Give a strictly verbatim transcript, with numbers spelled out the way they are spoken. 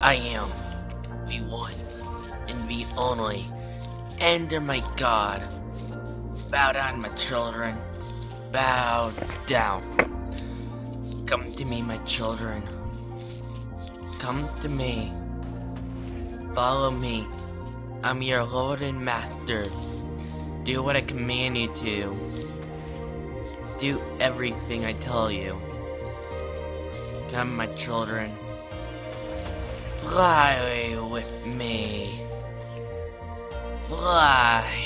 I am the one and the only Endermite Bow down, my children. Bow down. Come to me, my children. Come to me. Follow me. I'm your Lord and Master. Do what I command you to. Do everything I tell you. Come, my children. Fly with me. Fly.